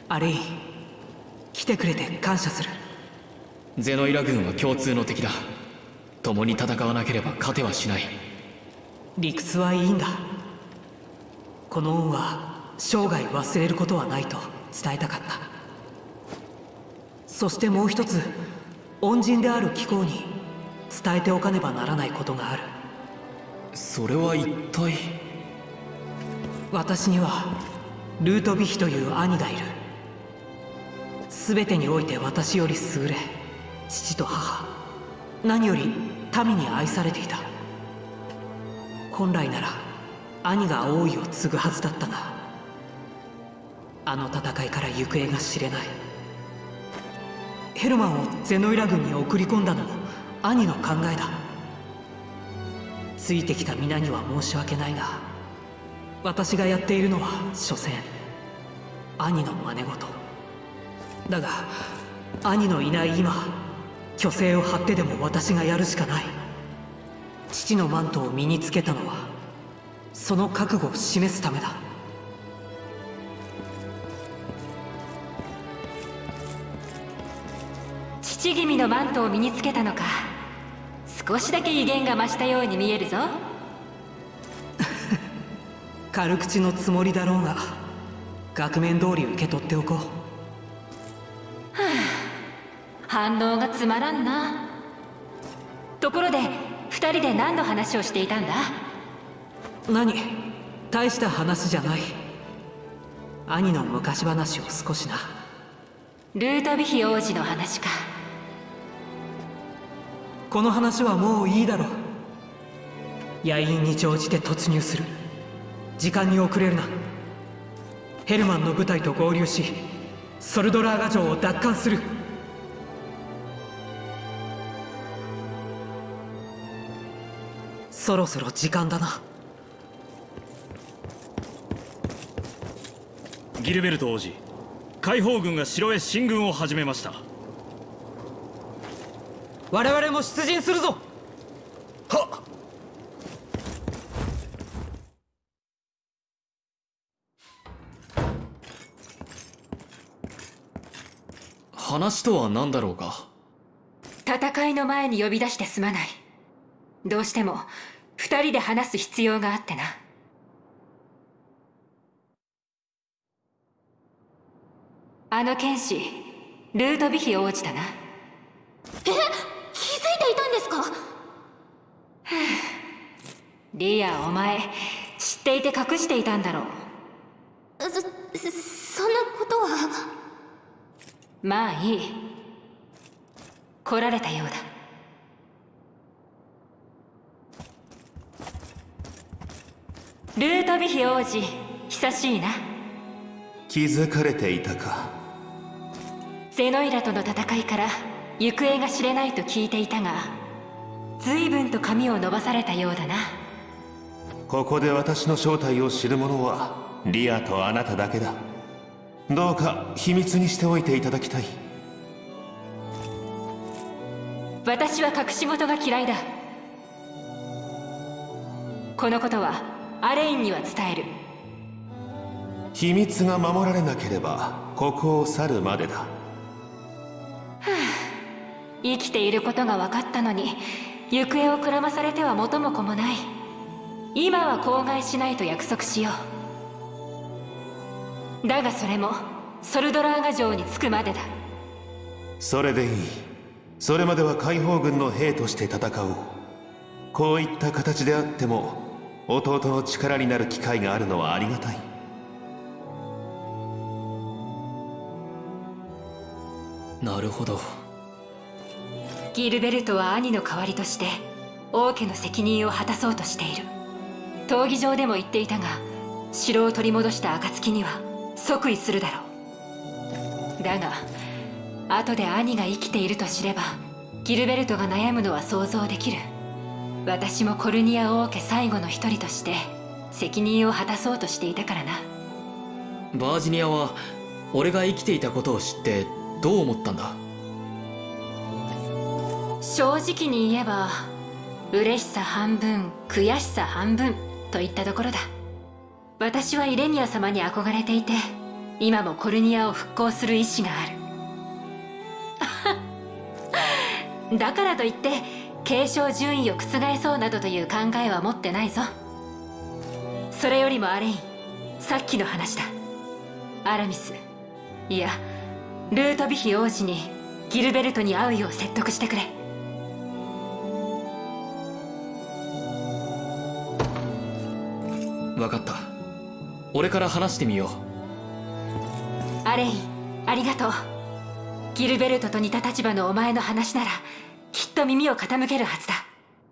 アレイン、来てくれて感謝する。 ゼノイラ軍は共通の敵だ。共に戦わなければ勝てはしない。 理屈はいいんだ。この恩は生涯忘れることはないと伝えたかった。そしてもう一つ、恩人である貴公に伝えておかねばならないことがある。 それは一体？ 私にはルートヴィヒという兄がいる。全てにおいて私より優れ、父と母、何より民に愛されていた。本来なら兄が王位を継ぐはずだったが、あの戦いから行方が知れない。ヘルマンをゼノイラ軍に送り込んだのも兄の考えだ。ついてきた皆には申し訳ないが、私がやっているのは所詮兄の真似事だが、兄のいない今、虚勢を張ってでも私がやるしかない。父のマントを身につけたのはその覚悟を示すためだ。 父君のマントを身につけたのか。少しだけ威厳が増したように見えるぞ。 軽口のつもりだろうが、額面通り受け取っておこう。 反応がつまらんな。ところで二人で何の話をしていたんだ？ 何、大した話じゃない。兄の昔話を少しな。 ルートヴィヒ王子の話か。 この話はもういいだろう。野因に乗じて突入する。時間に遅れるな。ヘルマンの部隊と合流し、ソルドラーガ城を奪還する。そろそろ時間だな。 ギルベルト王子、解放軍が城へ進軍を始めました。 我々も出陣するぞ。 はっ。 話とは何だろうか。 戦いの前に呼び出してすまない。どうしても二人で話す必要があってな。あの剣士、ルートヴィヒ王子だな。 気づいていたんですか？ リア、お前知っていて隠していたんだろう。 そんなことは。 まあいい。来られたようだ。ルートヴィヒ王子、久しいな。 気づかれていたか。 ゼノイラとの戦いから行方が知れないと聞いていたが、随分と髪を伸ばされたようだな。 ここで私の正体を知る者はリアとあなただけだ。どうか秘密にしておいていただきたい。 私は隠し事が嫌いだ。このことはアレインには伝える。 秘密が守られなければここを去るまでだ。 生きていることが分かったのに行方をくらまされては元も子もない。今は口外しないと約束しよう。だがそれもソルドラーガ城に着くまでだ。 それでいい。それまでは解放軍の兵として戦おう。こういった形であっても弟の力になる機会があるのはありがたい。 なるほど。 ギルベルトは兄の代わりとして王家の責任を果たそうとしている。闘技場でも言っていたが、城を取り戻した暁には即位するだろう。だが後で兄が生きていると知ればギルベルトが悩むのは想像できる。私もコルニア王家最後の一人として責任を果たそうとしていたからな。 バージニアは俺が生きていたことを知ってどう思ったんだ？ 正直に言えば嬉しさ半分悔しさ半分といったところだ。私はイレニア様に憧れていて、 今もコルニアを復興する意志がある。だからといって継承順位を覆そうなどという考えは持ってないぞ。それよりもアレイン、さっきの話だ。アラミス、いやルートヴィヒ王子にギルベルトに会うよう説得してくれ。 分かった。俺から話してみよう。アレイン、ありがとう。ギルベルトと似た立場のお前の話ならきっと耳を傾けるはずだ。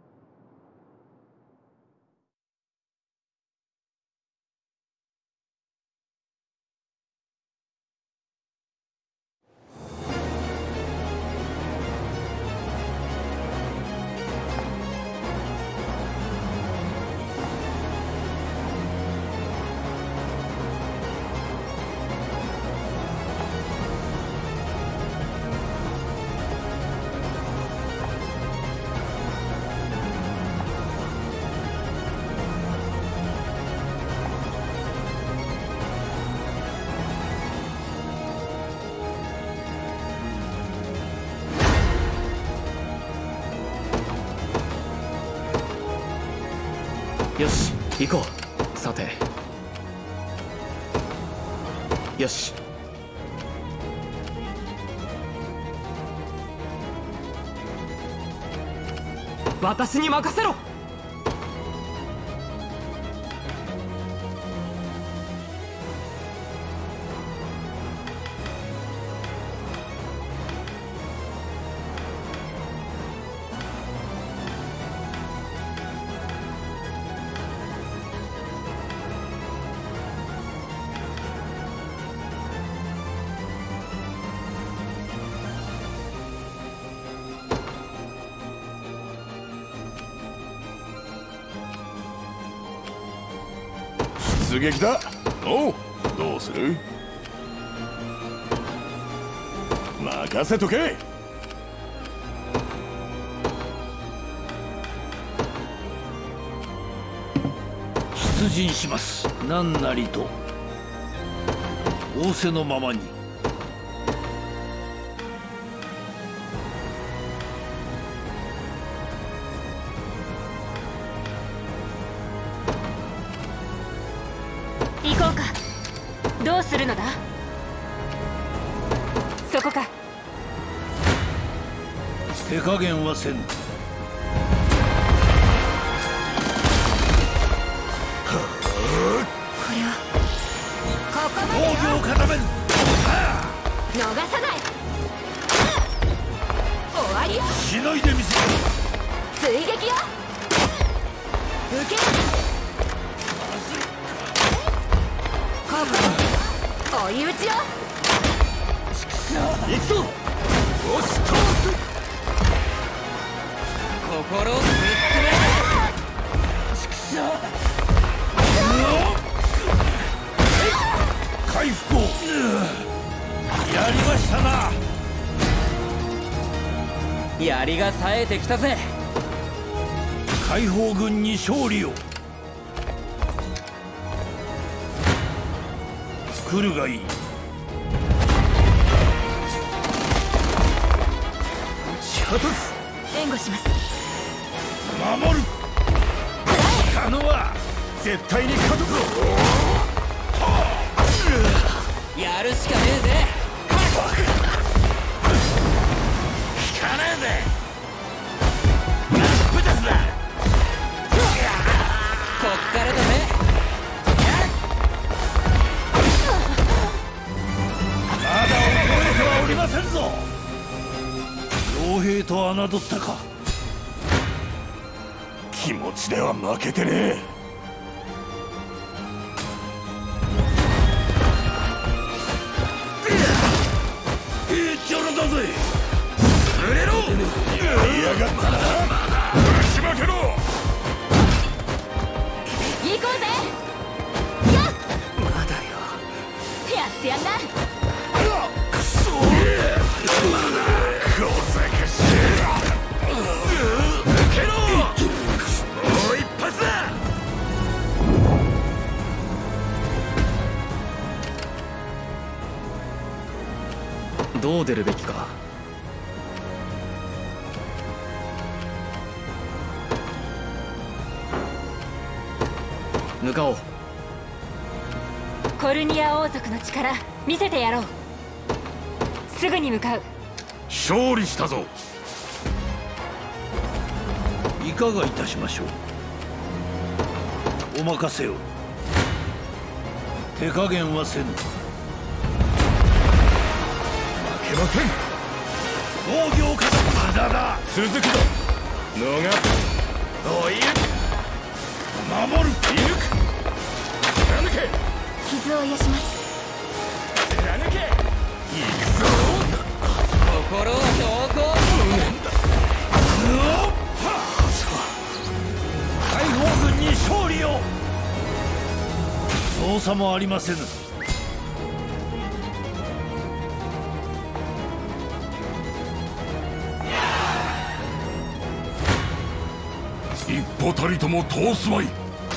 よし行こう。さて、よし。 私に任せろ。 出撃だ。おう、どうする？任せとけ。 出陣します。何なりと仰せのままに。 行こうか。どうするのだ？そこか。 手加減はせぬ。 これはここまでよ。 防御を固める。 逃さない。終わりよ。 しのいでみせる。 追撃よ。受ける。追い打ちよ。 行くぞ。 よし、通す。心をぶっ飛べ。 回復を。やりましたな。 槍が冴えてきたぜ。 解放軍に勝利を。来るがいい。 果たす。 援護します。 守る。可能は絶対に勝つぞ。 やるしかねえぜ。 効かねえぜ。真っ二つだ。 こっからだぜ。 まだ衰えてはおりませんぞ。傭兵と侮ったか。 気持ちでは負けてねえ。 一丁だぜ。 売れろ。やりやがったな。ぶちまけろ。 行こうぜ。やっ。 まだよ。 やってやんな。 くそ。小賢しい。抜けろ。もう一発だ。 どう出るべきか。向かおう。 コルニア王族の力見せてやろう。すぐに向かう。 勝利したぞ。 いかがいたしましょう。お任せを。手加減はせぬ。負けません。 防御をか無駄だ。 続くぞ。逃す。追いゆく。守る。射抜く。貫け。 傷を癒します。 貫け。行くぞ。 心は強行。 解放軍に勝利を。操作もありませぬ。 一歩たりとも通すまい。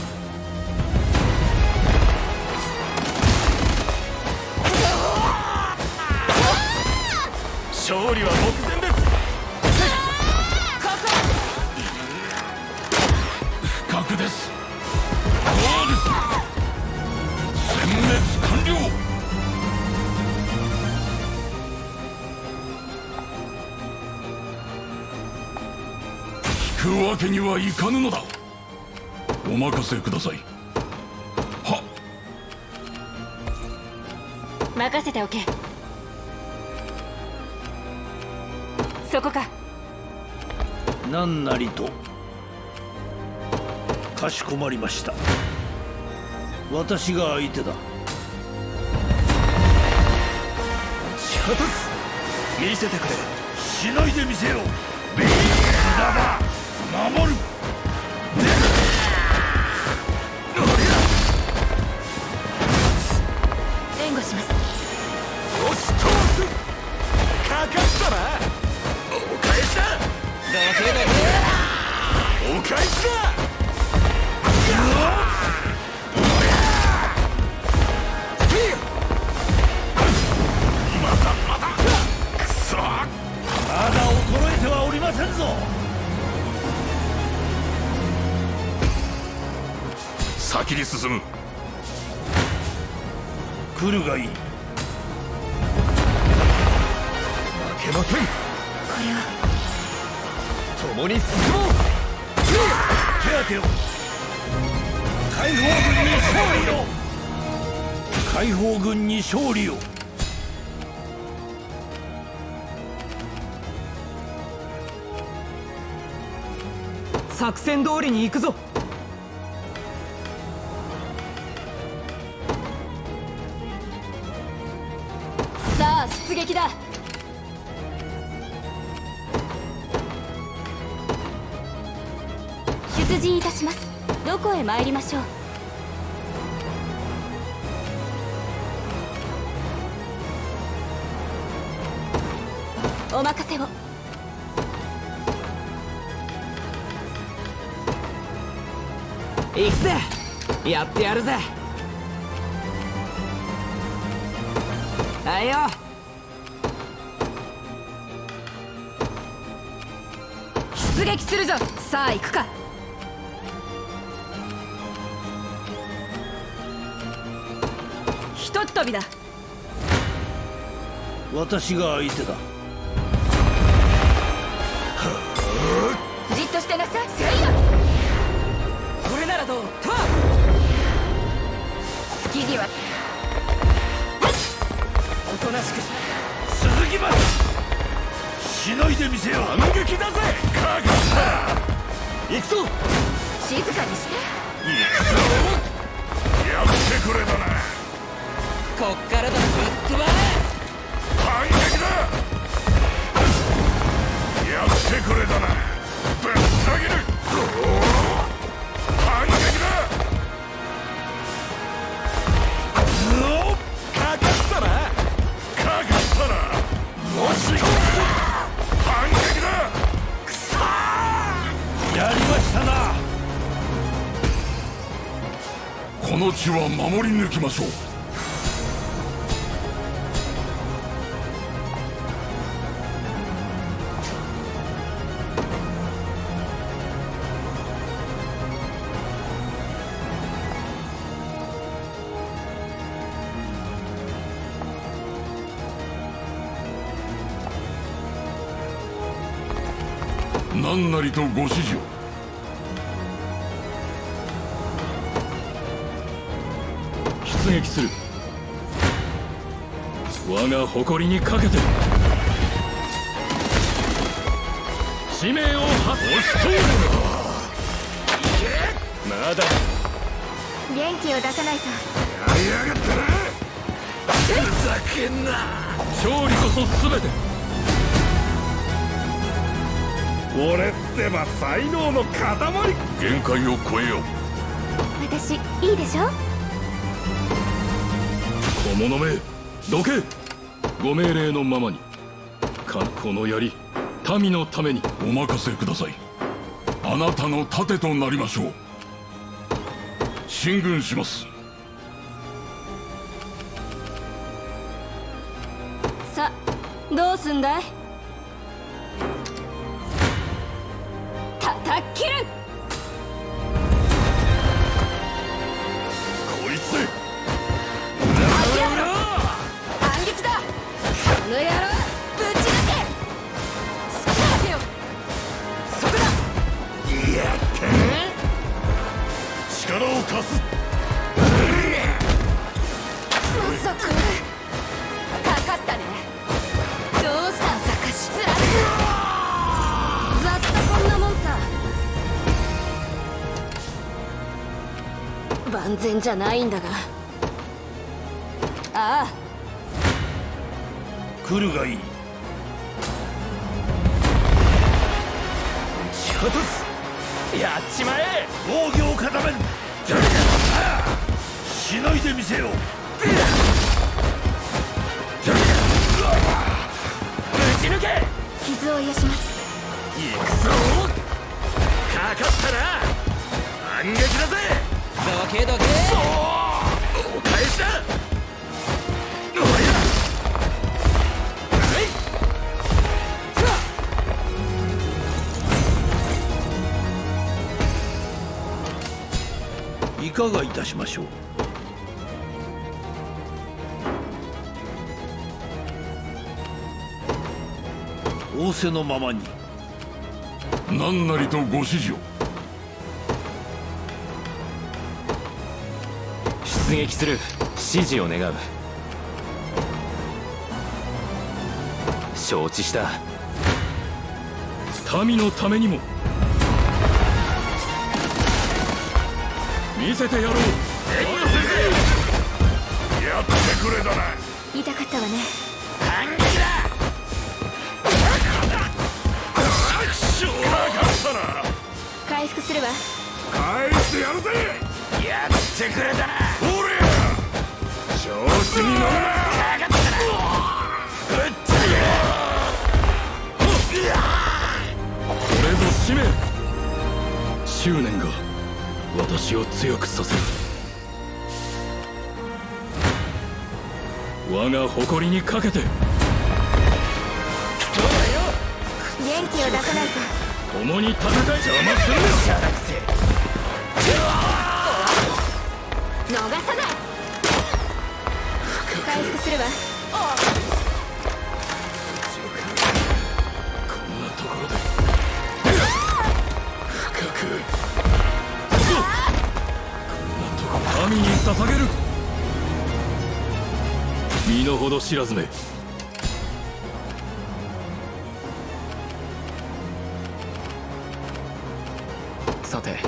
勝利は目前です。不覚です。そうです。殲滅完了。引くわけにはいかぬのだ。お任せください。はっ。任せておけ。そこか。 何なりと。かしこまりました。私が相手だ。 仕方す。見せてくれ。 しないでみせよ。無駄だ。守る。 援護します。 よし通す。かかったな。お返しだ。お返しだ。まだくそ。 まだ衰えてはおりませんぞ。 先に進む。 来るがいい。 負けません。共に進もう。 手当てを。解放軍に勝利を。解放軍に勝利を。 作戦通りに行くぞ。 さあ出撃だ。 出陣いたします。どこへ参りましょう。お任せを。 行くぜ。やってやるぜ。はいよ。 出撃するぞ。さあ行くか。ひとっ飛びだ。 私が相手だ。 じっとしてなさい。せいや。 これならどう。と好きにはおとなしく続きます。しないでみせよ。 反撃だぜ。かかった。 行くぞ。 静かにして。 行くぞ。やってくれだな。 こっからだ。ぶっ飛ばれ。 反撃だ。やってくれだな。ぶった切る。反撃だ。かかったな。かかったな。もし反撃だ。くそー。 やりましたな。 この地は守り抜きましょう。 何なりとご指示を。 出撃する。我が誇りにかけて使命を果たす。まだ元気を出さないと。 やりやがったな。ふざけんな。 勝利こそ全て。 俺ってば才能の塊。限界を超えよう。 私いいでしょ。 小物めどけ。ご命令のままに。この槍民のために。 お任せください。あなたの盾となりましょう。進軍します。 さあどうすんだい。叩き切る。 こいつ反撃だ。この野郎ぶち抜け。好きなわけよ。そこだ。 やった力を貸す。 まさかかかったね。どうしたんさかしつられ。ざっとこんなもんさ。万全じゃないんだが。ああ来るがいい。 仕方す。やっちまえ。 防御を固める。しのいでみせよう。 ぶち抜け。 傷を癒します。 行くぞ。かかったな。反撃だぜ。 どけどけ。 お返しだ。 いかがいたしましょう。仰せのままに。 何なりとご指示を。 出撃する。指示を願う。承知した。 民のためにも。見せてやろう。 やってくれだな。 痛かったわね。 反撃だ。 回復するわ。 返してやるぜ。やってくれたな。おりゃ調子に乗るな。かかったな。ぶっちゃこれぞ使命。執念が私を強くさせる。我が誇りにかけて。 元気を出さないと。 共に戦い。邪魔するな。 逃さない。回復するわ。 こんなところで深く。神に捧げる。身の程知らずめ。 さて、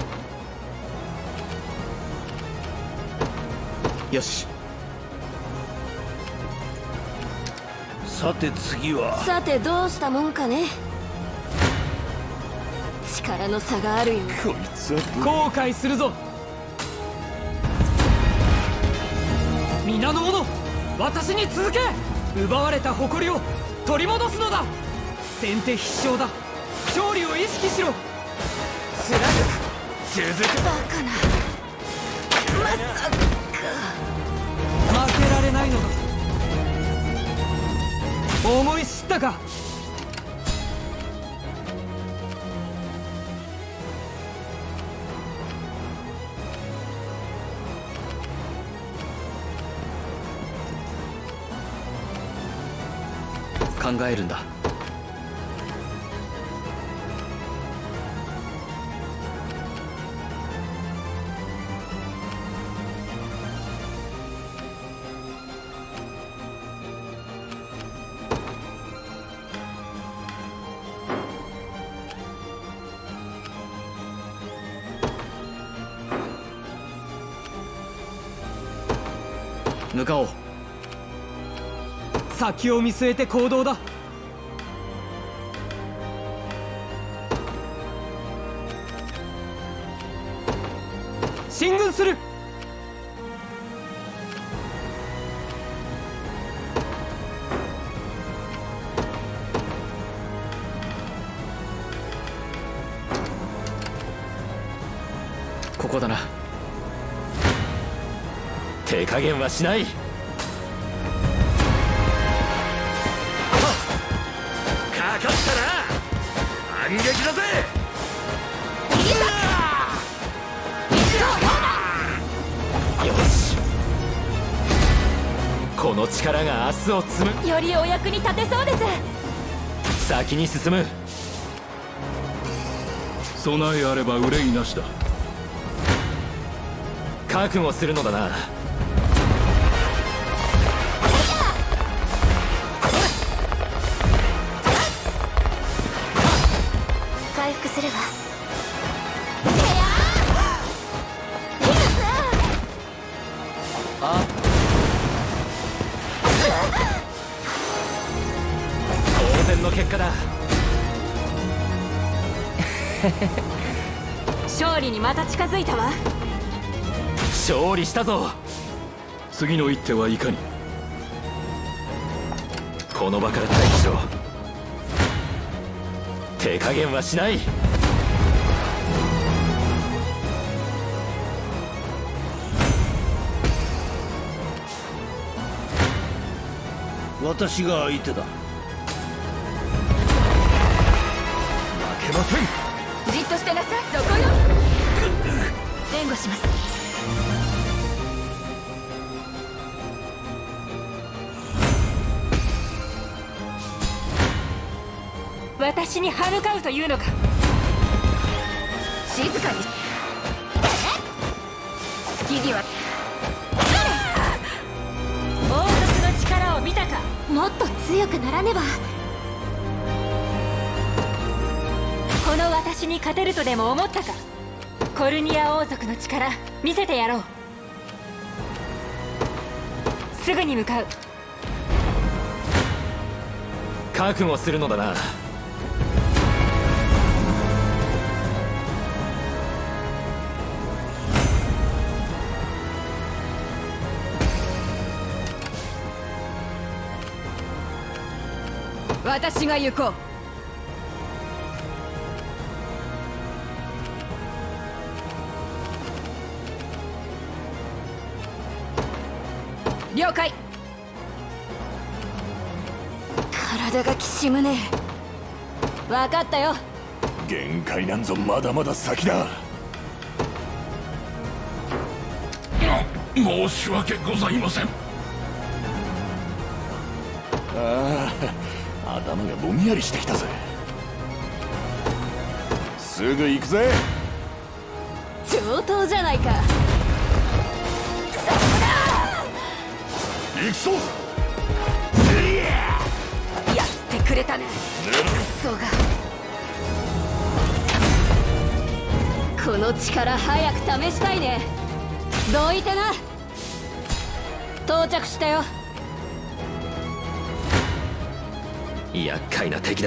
よし。 さて次は。 さてどうしたもんかね。力の差があるよ。 こいつは後悔するぞ。皆の者、私に続け。奪われた誇りを取り戻すのだ。先手必勝だ。勝利を意識しろ。貫く。続く。 バカな。まさか負けられないのだ。思い知ったか。 考えるんだ。 向かおう。 先を見据えて行動だ。進軍する。 ここだな。 手加減はしない。かかったな。反撃だぜ。よし、この力が明日を積む。 よりお役に立てそうです。 先に進む。 備えあれば憂いなしだ。 覚悟するのだな。 回復するわ。 当然の結果だ。 勝利にまた近づいたわ。 勝利したぞ。 次の一手はいかに。 この場から退避しろ。手加減はしない。 私が相手だ。 負けません。 じっとしてなさい。そこよ。援護します。 私に歯向かうというのか。 静かに。好きには。 王族の力を見たか。 もっと強くならねば。 この私に勝てるとでも思ったか。コルニア王族の力見せてやろう。すぐに向かう。 覚悟するのだな。 私が行こう。了解。体がきしむね。分かったよ。 限界なんぞまだまだ先だ。 申し訳ございません。 頭がぼんやりしてきたぜ。すぐ行くぜ。 上等じゃないか。 行くぞ。 やってくれたね。クソが。この力早く試したいね。どいてな。到着したよ。 厄介な敵だ。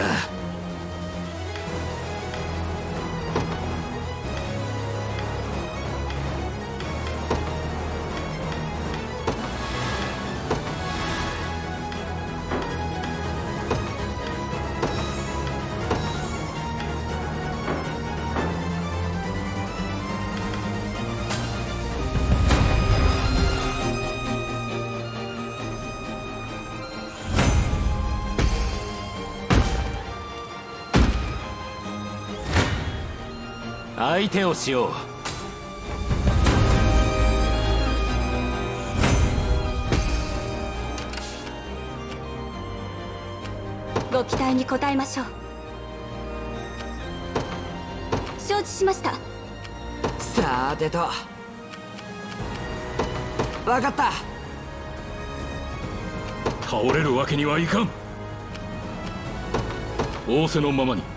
相手をしよう。ご期待に応えましょう。承知しました。 さてと、分かった。 倒れるわけにはいかん。仰せのままに。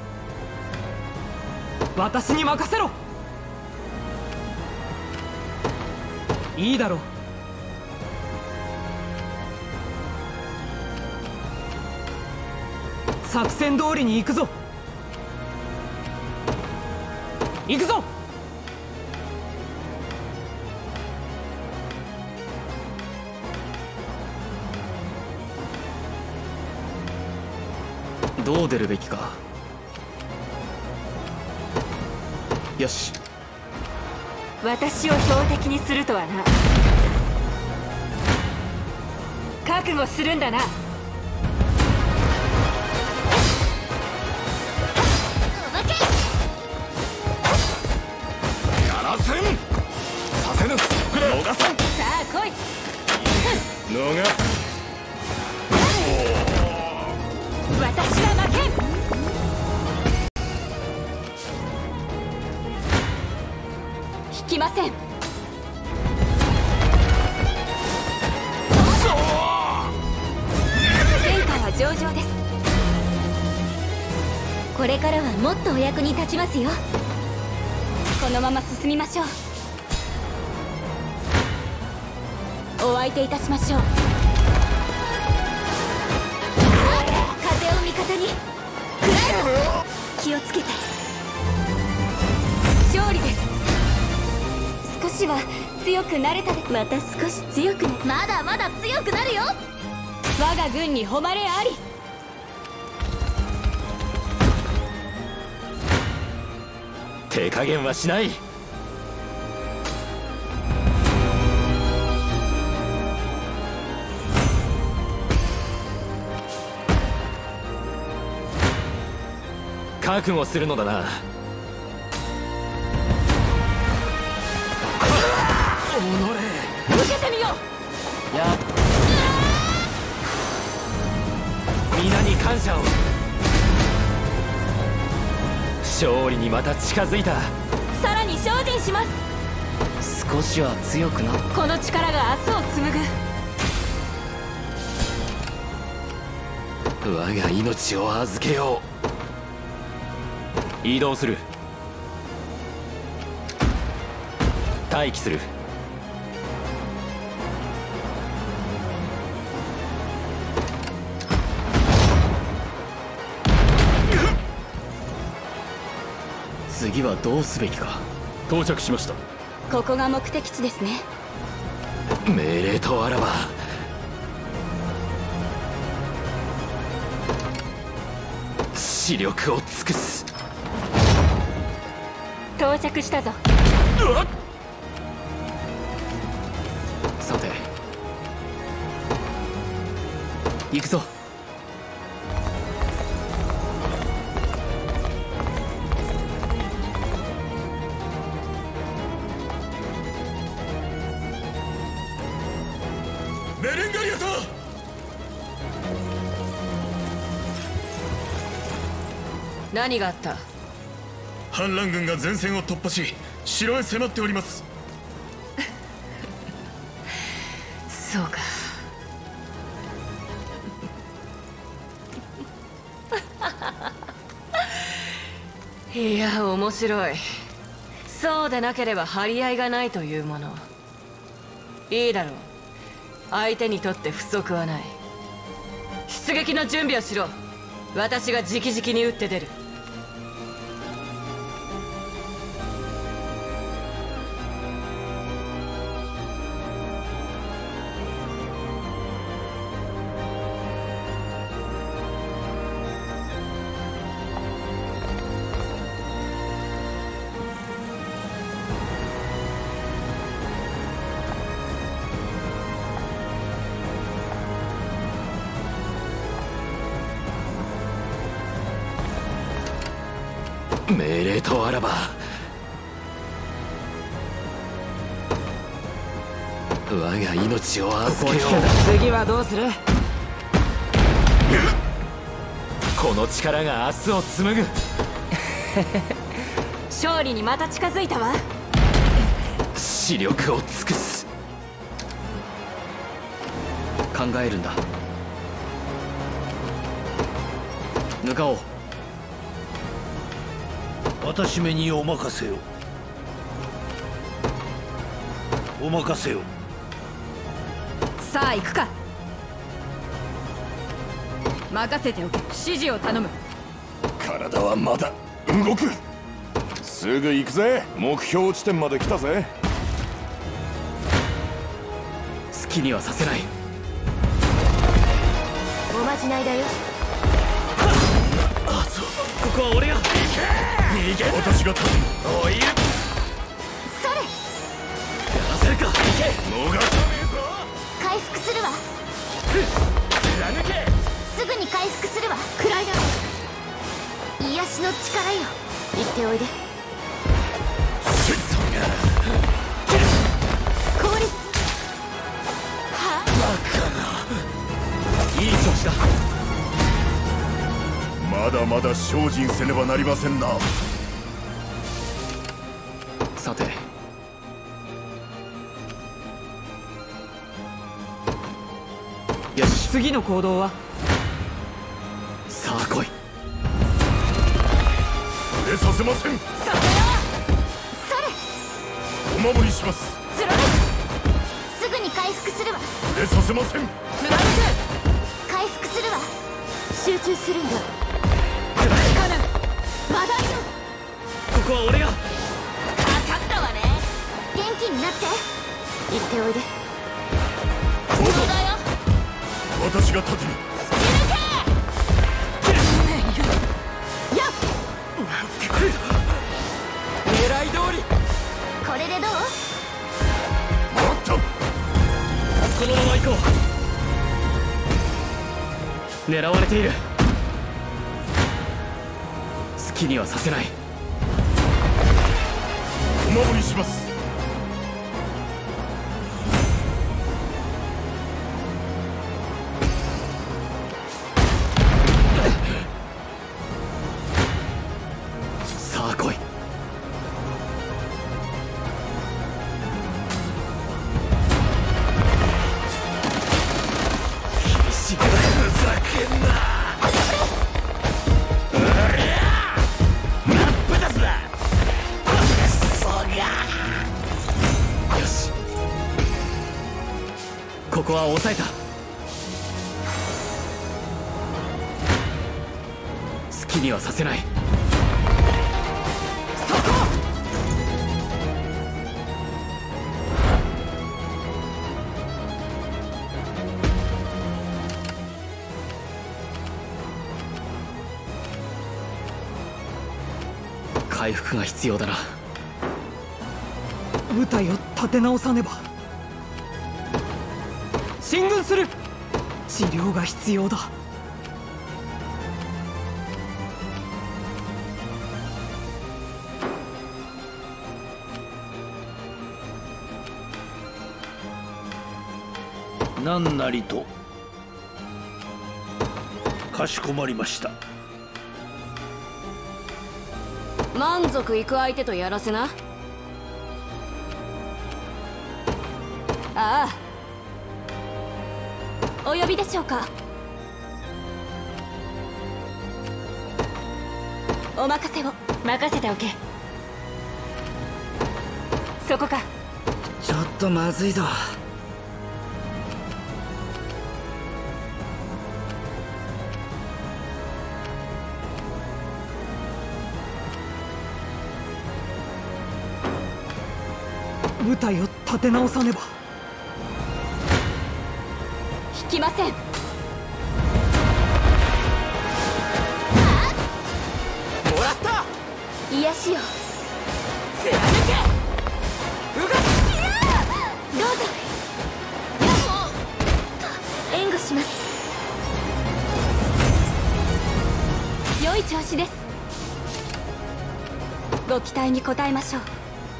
私に任せろ。いいだろう。 作戦通りに行くぞ。行くぞ。 どう出るべきか。よし。 私を標的にするとはな。覚悟するんだな。 やらせんさせぬ逃さん。 さあ来い。 逃す。 私は負けん。引きません。戦果は上々です。 これからはもっとお役に立ちますよ。このまま進みましょう。お相手いたしましょう。風を味方に気をつけて。勝利です。少しは強くなれたで。また少し強くなる。まだまだ強くなるよ。我が軍に誉れあり。 手加減はしない。覚悟するのだな。 受けてみよう。 や皆に感謝を。勝利にまた近づいた。 さらに精進します。 少しは強くな。 この力が明日を紡ぐ。 我が命を預けよう。移動する。待機する。 次はどうすべきか。 到着しました。 ここが目的地ですね。 命令とあらば視力を尽くす。 到着したぞ。 さて行くぞ。 ベレンガリアさん。 何があった？ 反乱軍が前線を突破し城へ迫っております。 そうか。いや面白い。そうでなければ張り合いがないというもの。いいだろう。相手にとって不足はない。出撃の準備をしろ。私が直々に撃って出る。 命令とあらば我が命を預けよう。 次はどうする？ この力が明日を紡ぐ。 勝利にまた近づいたわ。 視力を尽くす。 考えるんだ。向かおう。 私めにお任せを。お任せを。 さあ行くか。 任せておけ。指示を頼む。 体はまだ動く。すぐ行くぜ。目標地点まで来たぜ。 好きにはさせない。 おまじないだよ。 あ、そう。ここは俺が。逃げ。 私が立つ。 おい。 それ。 やらせるか。行け。 逃さねえぞ。 回復するわ。 貫け。 すぐに回復するわ。暗いだろ。癒しの力よ。言っておいで。氷。はいい調子だ。 まだまだ精進せねばなりませんな。 さて、よし、 次の行動は？ さあ来い。 触れさせません。 それよ。それ。 お守りします。 貫く。すぐに回復するわ。 触れさせません。 貫く。回復するわ。集中するんだ。まだいる。 ここは俺が。 かかったわね。元気になって。言っておいで。そうだよ。 私が立てる。 やっ。 なんてこれだ。狙い通り。 これでどう？ もっと。 このまま行こう。狙われている。好きにはさせない。 お守りします。 さあ来い。厳しくふざけんな。よし、ここは抑えた。好きにはさせない。回復が必要だな。 部隊を立て直さねば。進軍する。治療が必要だ。 何なりと。かしこまりました。 満足いく相手とやらせな。ああ、お呼びでしょうか。お任せを。 任せておけ。そこか。 ちょっとまずいぞ。部隊を立て直さねば。 引きません。もらった。 癒しよ。 貫け。 どうぞ。援護します。良い調子です。ご期待に応えましょう。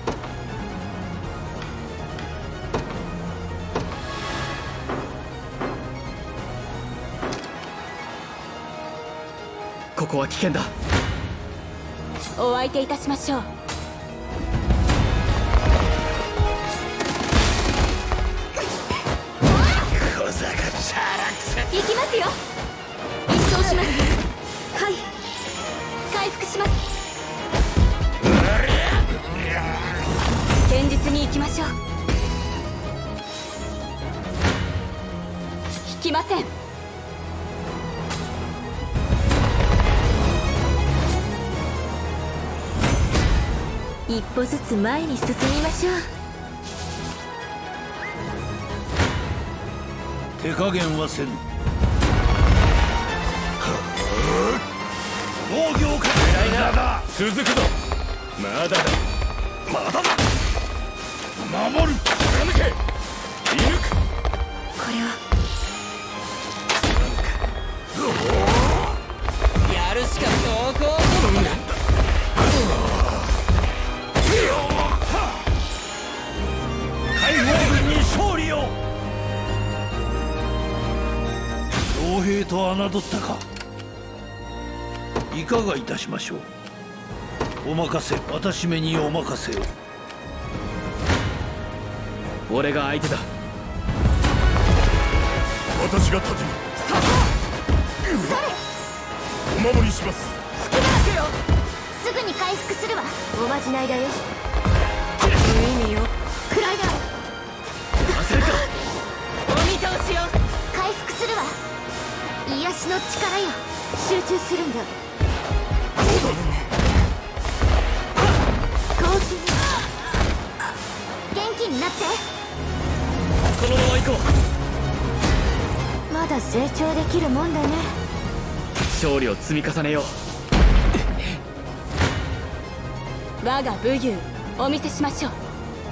ここは危険だ。 お相手いたしましょう。 小坂チャラくせ。 行きますよ。一掃します。はい、回復します。堅実に行きましょう。引きません。 一歩ずつ前に進みましょう。 手加減はせぬ。防御かだ。 続くぞ。まだだ。 まだだ。 守る。 貫け。射抜く。 これはやるしか強行。 解放軍に勝利を。傭兵と侮ったか。いかがいたしましょう。お任せ、私めにお任せを。 俺が相手だ。 私が盾に。お守りします。 好きなわけよ。すぐに回復するわ。おまじないだよ。無意味よ。くらいだ。 焦るか。 お見通しよ。回復するわ。癒しの力よ。集中するんだ。元気になって。 このまま行こまだ成長できるもんだね。 う。勝利を積み重ねよう。我が武勇お見せしましょう。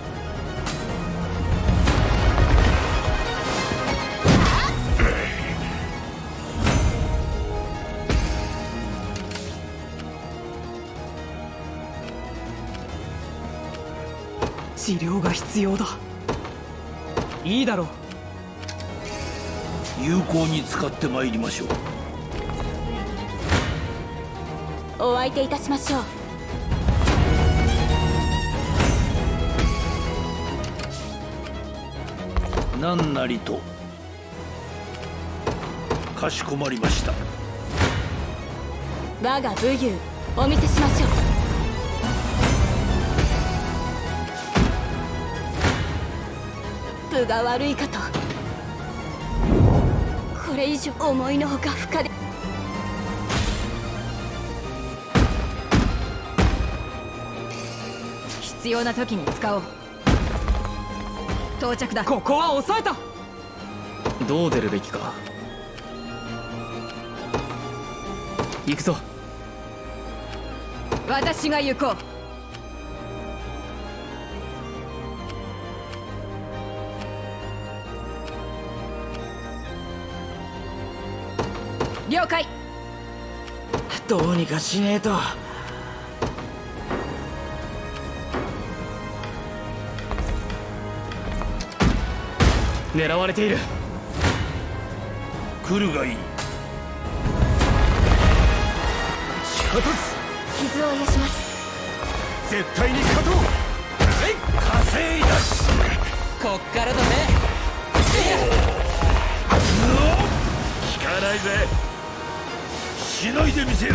治療が必要だ。いいだろう。 有効に使ってまいりましょう。 お相手いたしましょう。 何なりと。かしこまりました。 我が武勇お見せしましょう。分が悪いかと。これ以上思いのほか深で。 必要な時に使おう。到着だ。 ここは抑えた。 どう出るべきか。行くぞ。 私が行こう。了解。 どうにかしねえと。 狙われている。 来るがいい。 傷を癒します。 絶対に勝とう。 稼いだし。 こっからだぜ。 効かないぜ。 しのいでみせよ。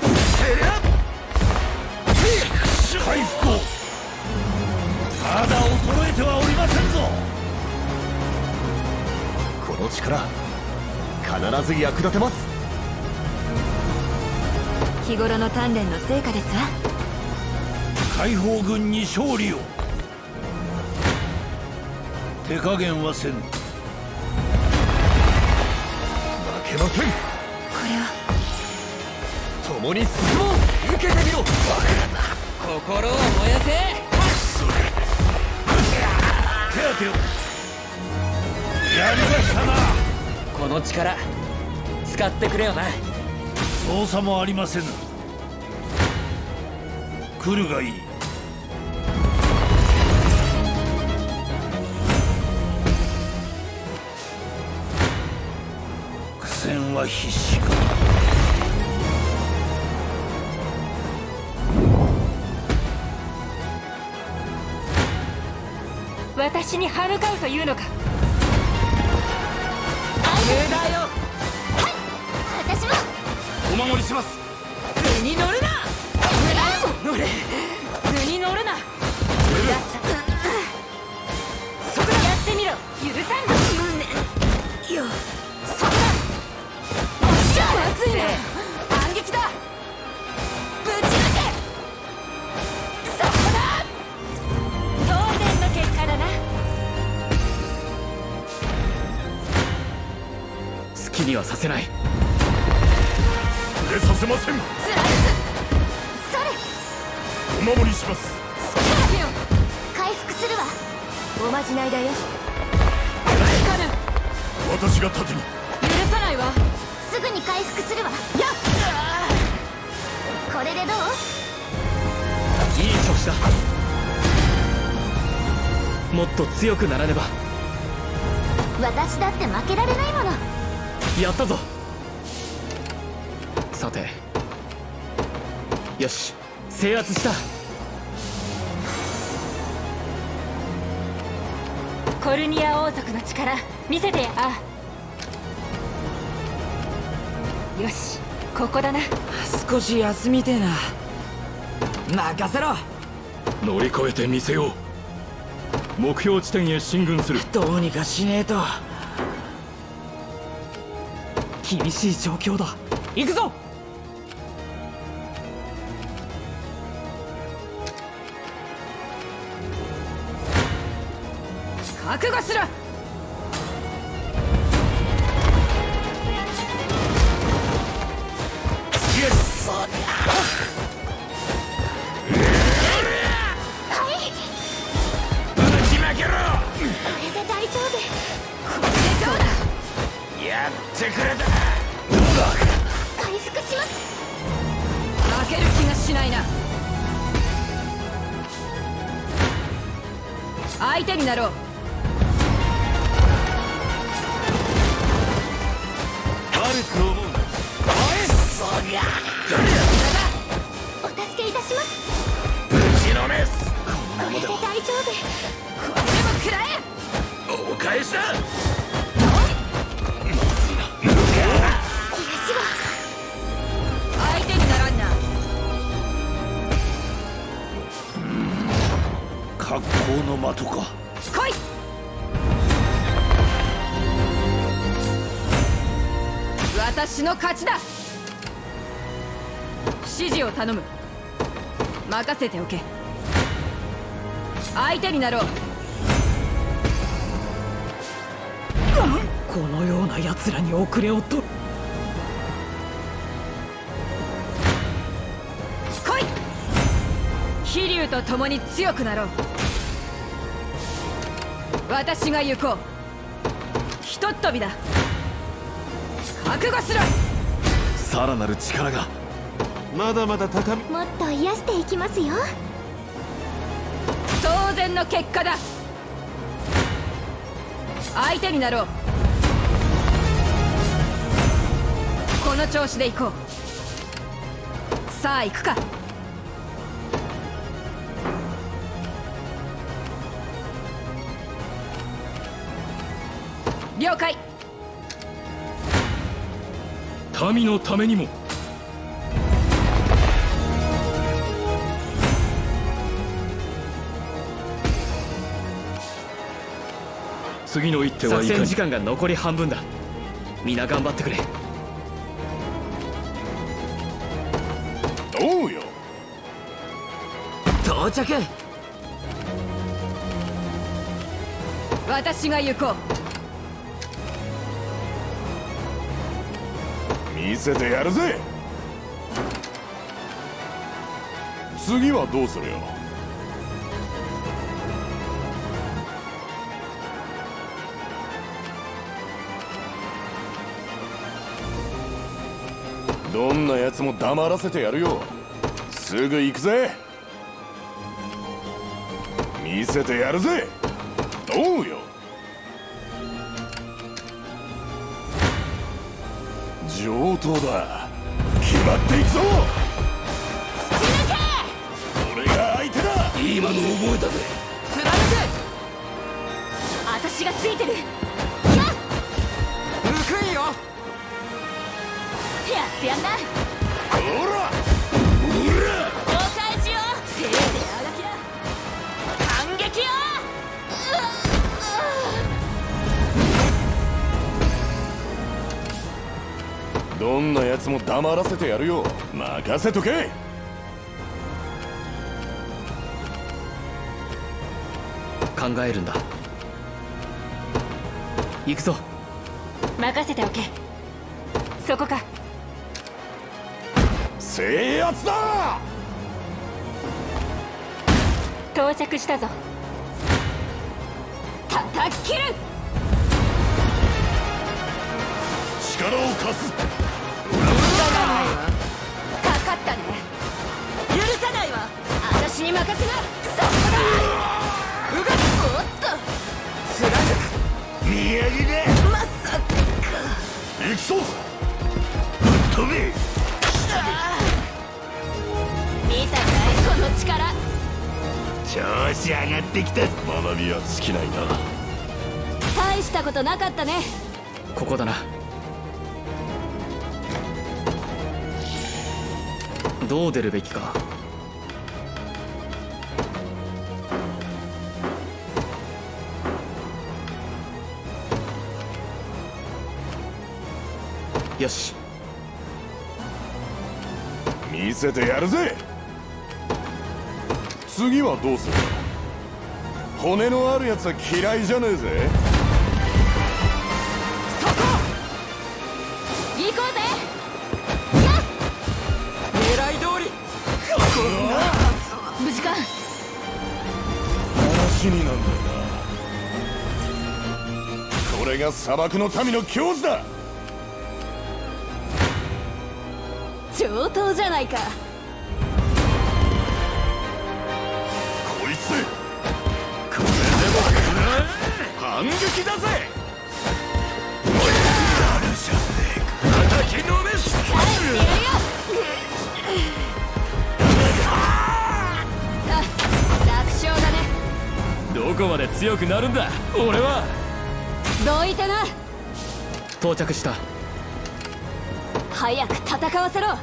回復を。まだ衰えてはおりませんぞ。 この力必ず役立てます。 日頃の鍛錬の成果ですわ。 解放軍に勝利を。手加減はせぬ。 負けません。 これは共に進もう。受けてみろ。 心を燃やせ。 手当てを。やりましたな。 この力使ってくれよな。 操作もありませぬ。来るがいい。苦戦は必至か。 私に歯向かうというのか。 無駄よ。 私もお守りします。 図に乗るな。乗れ。図に乗るな。 そこだ。やってみろ。許さんぞ。よそこだ。おっしゃ。まずいな。反撃だ。ぶち抜け。そこだ。 気にはさせない。 触れさせません。 つられそれお守りします。 回復するわ。おまじないだよ。 私が盾に。 許さないわ。すぐに回復するわ。やっこれでどう？ いい調子だ。もっと強くならねば。 私だって負けられないもの。 やったぞ。さて、よし、制圧した。 コルニア王族の力見せてや。よし、ここだな。 少し休みてえな。任せろ。 乗り越えてみせよう。目標地点へ進軍する。 どうにかしねえと。厳しい状況だ。行くぞ。覚悟しろ。 やってくれた。 回復します。 負ける気がしないな。相手になろう。 悪く思うな。 お助けいたします。 ぶちのめす。 これで大丈夫。 これでも食らえ。 お返しだ。 相手にならんな。 格好の的か。 来い。私の勝ちだ。指示を頼む。任せておけ。相手になろう。 このような奴らに遅れをとる。 来い。飛竜と共に強くなろう。私が行こう。ひとっ飛びだ。覚悟しろ。 さらなる力がまだまだ高み。 もっと癒していきますよ。 当然の結果だ。相手になろう。この調子で行こう。さあ行くか。了解。 民のためにも。次の一手は作いかに。 戦時間が残り半分だ。皆頑張ってくれ。 どうよ。 到着。 私が行こう。 見せてやるぜ。次はどうするよ。どんなやつも黙らせてやるよ。すぐ行くぜ。見せてやるぜ。どうよ。上等だ。決まっていくぞ。俺が相手だ。今の覚えたぜ。 貫く。 私がついてる。 報いよ。 やってやんな。 ほらお返しよ。せいであがきだ。反撃よ。 どんなやつも黙らせてやるよ。任せとけ。 考えるんだ。行くぞ。 任せておけ。 そこか。 制圧だ。 到着したぞ。 叩き切る。 力を貸す。 かかったね。許さないわ。私に任せな。そこだ。うがっおっと貫く宮城でまさか。 行くぞ。ぶっ飛べ。 見たかいこの力。 調子上がってきた。学びは尽きないな。 大したことなかったね。 ここだな。どう出るべきか。よし、 見せてやるぜ。次はどうする。骨のあるやつは嫌いじゃねえぜ。 そこ行こうぜ。 狙い通り。 無事か。 話になんだよな。これが砂漠の民の矜持だ。 上等じゃないか。 こいつこれでも反撃だぜ。やるじゃねえか。叩きのめし帰ってやるよ。楽勝だね。 どこまで強くなるんだ俺は。 どいてな。 到着した。 早く戦わせろ。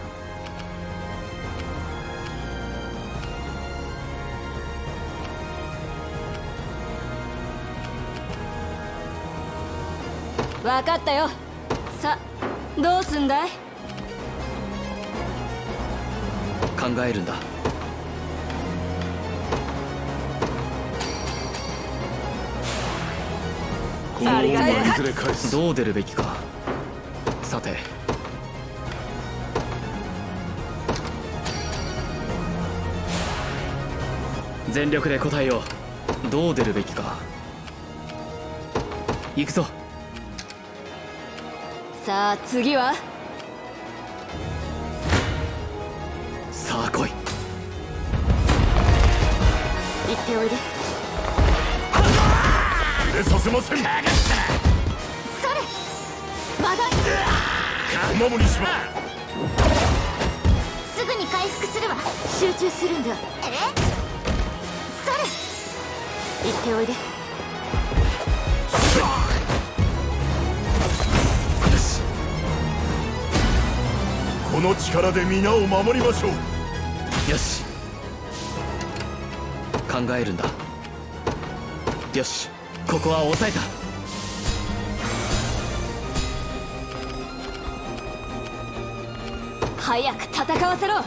分かったよ。さ、どうすんだい。 考えるんだ。 この恩はいずれ返す。 どう出るべきか。さて、全力で答えよう。どう出るべきか。行くぞ。 さあ次は。 さあ来い。 行っておいで。 入れさせません。 それまだお守りしま。 すぐに回復するわ。 集中するんだ。 それ。 行っておいで。 この力で皆を守りましょう。 よし、考えるんだ。よし、ここは抑えた。 早く戦わせろ。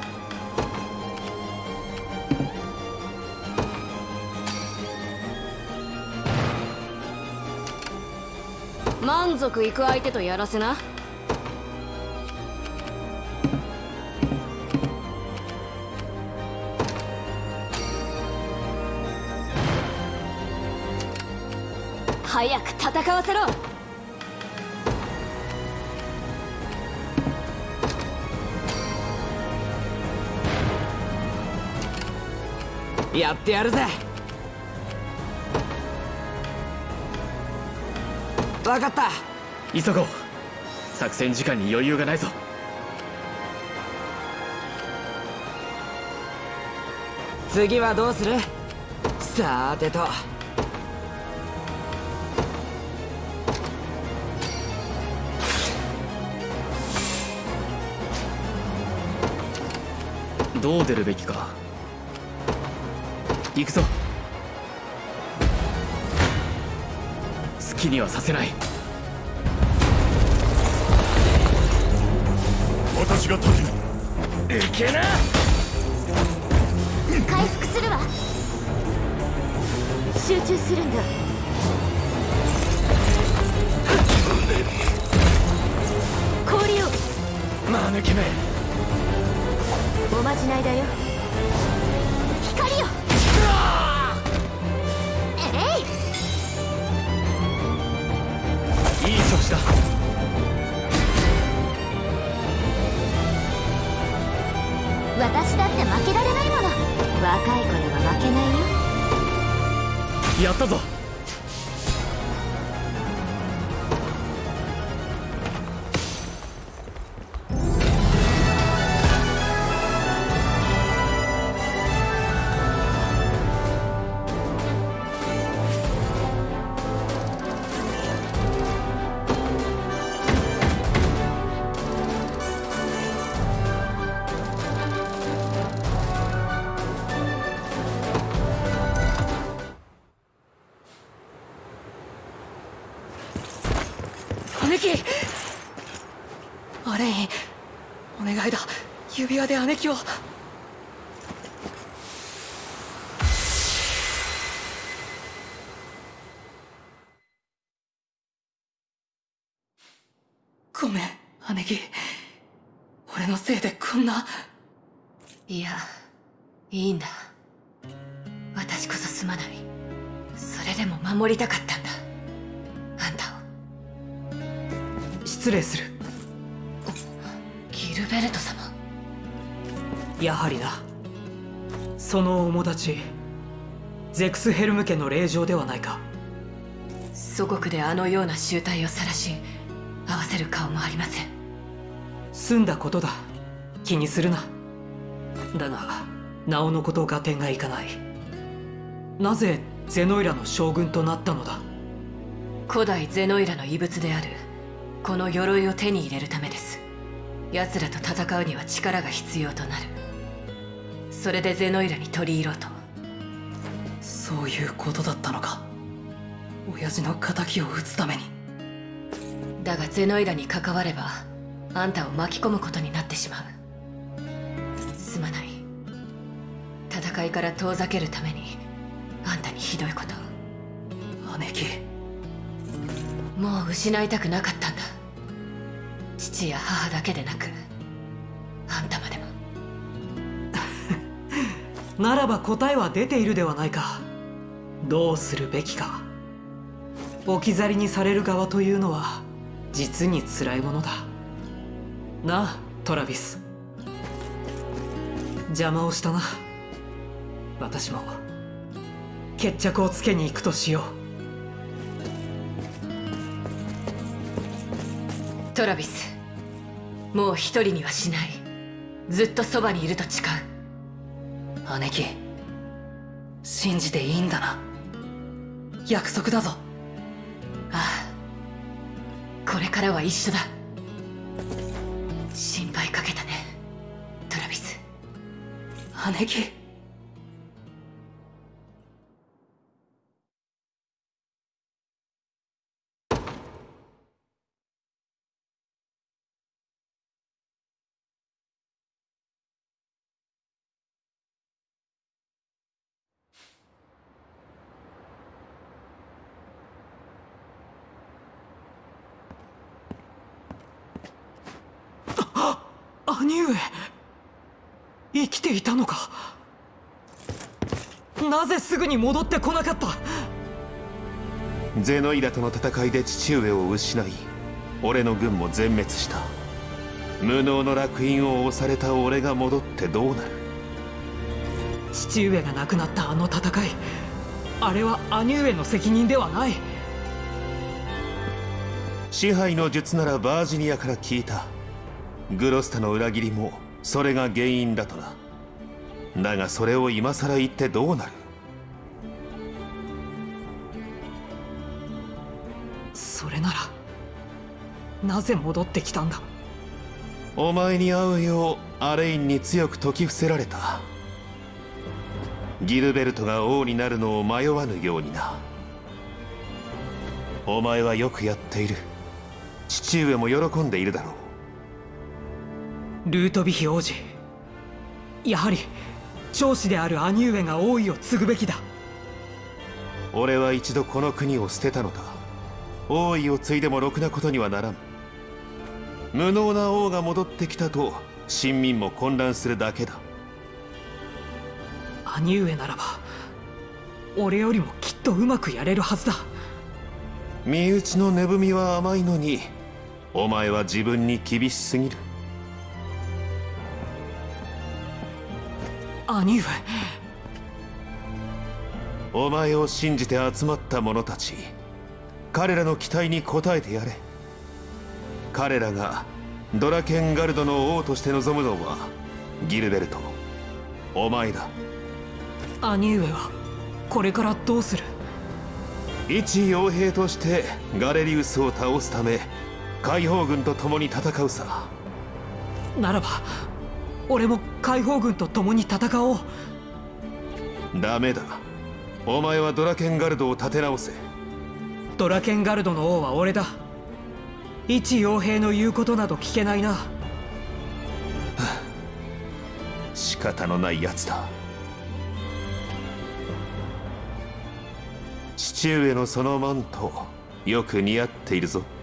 満足いく相手とやらせな。早く戦わせろ。 やってやるぜ。分かった。 急ごう。作戦時間に余裕がないぞ。 次はどうする。さーてと。 どう出るべきか。行くぞ。好きにはさせない。 私が盾に。いけな。 回復するわ。 集中するんだ。効率招きめ。 おまじないだよ。光よ。 いい調子だ。 私だって負けられないもの。若い子には負けないよ。 やったぞ。 姉貴、アレイン、お願いだ。指輪で姉貴を。ごめん姉貴、俺のせいでこんな。 いや、いいんだ。私こそすまない。それでも守りたかったんだ、あんたを。 失礼する。 ギルベルト様。 やはりな。その面立ち、ゼクスヘルム家の令嬢ではないか。 祖国であのような醜態を晒し、合わせる顔もありません。 済んだことだ、気にするな。だがなおのこと合点がいかない。なぜゼノイラの将軍となったのだ。 古代ゼノイラの遺物であるこの鎧を手に入れるためです。奴らと戦うには力が必要となる。それでゼノイラに取り入ろうと。 そういうことだったのか。親父の仇を討つために。 だがゼノイラに関わればあんたを巻き込むことになってしまう。すまない。戦いから遠ざけるためにあんたにひどいことを。 姉貴、 もう失いたくなかったんだ。父や母だけでなくあんたまでも。 ならば答えは出ているではないか。どうするべきか。置き去りにされる側というのは実に辛いものだなあ、トラビス。邪魔をしたな。私も決着をつけに行くとしよう。トラビス、もう一人にはしない。ずっとそばにいると誓う。 姉貴、信じていいんだな。約束だぞ。 ああ、これからは一緒だ。心配かけたね、トラビス。 姉貴、兄上、生きていたのか。なぜすぐに戻ってこなかった。 ゼノイラとの戦いで父上を失い、俺の軍も全滅した。無能の烙印を押された俺が戻ってどうなる。 父上が亡くなったあの戦い、あれは兄上の責任ではない。 支配の術ならバージニアから聞いた。グロスタの裏切りもそれが原因だとな。だがそれを今さら言ってどうなる。 それならなぜ戻ってきたんだ。 お前に会うようアレインに強く説き伏せられた。ギルベルトが王になるのを迷わぬようにな。お前はよくやっている。父上も喜んでいるだろう。 ルートヴィヒ王子、やはり長子である兄上が王位を継ぐべきだ。 俺は一度この国を捨てたのだ。王位を継いでもろくなことにはならん。 無能な王が戻ってきたと臣民も混乱するだけだ。 兄上ならば俺よりもきっとうまくやれるはずだ。 身内の値踏みは甘いのにお前は自分に厳しすぎる。 兄上、 お前を信じて集まった者たち、彼らの期待に応えてやれ。彼らがドラケンガルドの王として望むのはギルベルト、お前だ。 兄上はこれからどうする？ 一傭兵としてガレリウスを倒すため解放軍と共に戦うさ。 ならば俺も解放軍と共に戦おう。 ダメだ。お前はドラケンガルドを立て直せ。 ドラケンガルドの王は俺だ。一傭兵の言うことなど聞けないな。 仕方のないやつだ。父上のそのマントよく似合っているぞ。